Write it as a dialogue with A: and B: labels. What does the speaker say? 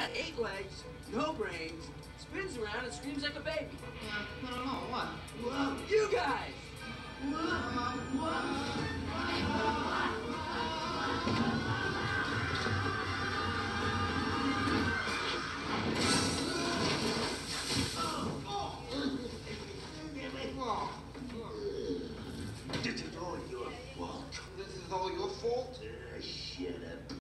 A: got 8 legs, no brains, spins around and screams like a baby.
B: I don't know, what?
A: Well, you guys!